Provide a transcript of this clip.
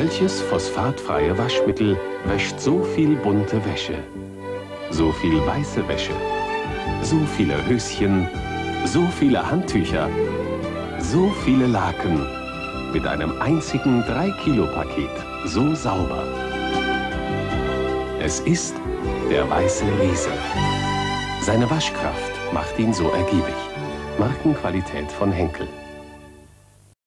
Welches phosphatfreie Waschmittel wäscht so viel bunte Wäsche? So viel weiße Wäsche, so viele Höschen, so viele Handtücher, so viele Laken, mit einem einzigen 3-Kilo-Paket, so sauber. Es ist der Weiße Riese. Seine Waschkraft macht ihn so ergiebig. Markenqualität von Henkel.